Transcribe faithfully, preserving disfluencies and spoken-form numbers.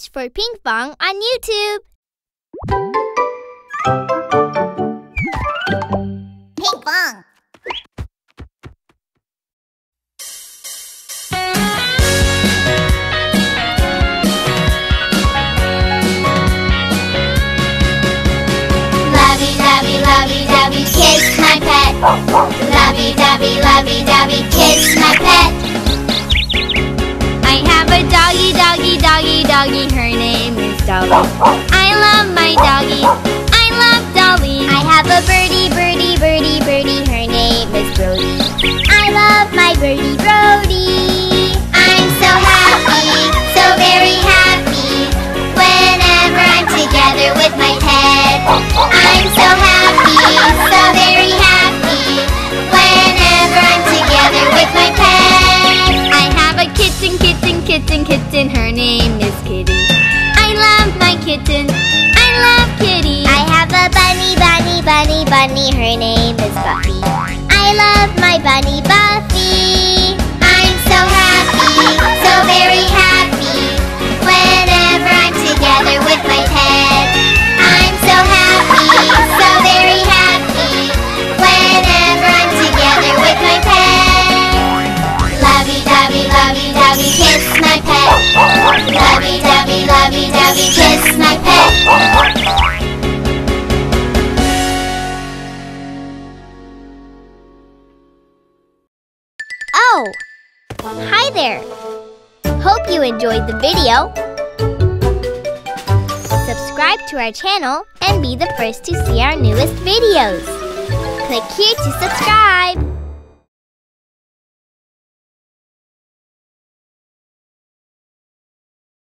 Search for Pinkfong on YouTube. Pinkfong. Lovey-dovey, lovey-dovey, kiss my pet. Lovey-dovey, lovey-dovey, kiss my pet. I have a doggy, doggy, doggy, doggy. Her name is Dolly. I love my doggy. I love Dolly. I have a birdie, birdie, birdie, birdie. Her name is Brody. I love my birdie, Brody. I'm so happy, so very happy, whenever I'm together with my pet. I'm so happy, so very happy, whenever I'm together with my pet. I have a kitten, kitten, kitten, kitten. Her name is Kitty. I love my kitten. I love Kitty. I have a bunny, bunny, bunny, bunny. Her name is Buffy. I love my bunny, Buffy. I'm so happy, so very happy, whenever I'm together with my pet. I'm so happy, so very happy, whenever I'm together with my pet. Lovey-dovey, lovey-dovey, kiss my pet. Lovey-dovey, lovey-dovey, kiss my pet. Oh! Hi there! Hope you enjoyed the video. Subscribe to our channel and be the first to see our newest videos. Click here to subscribe.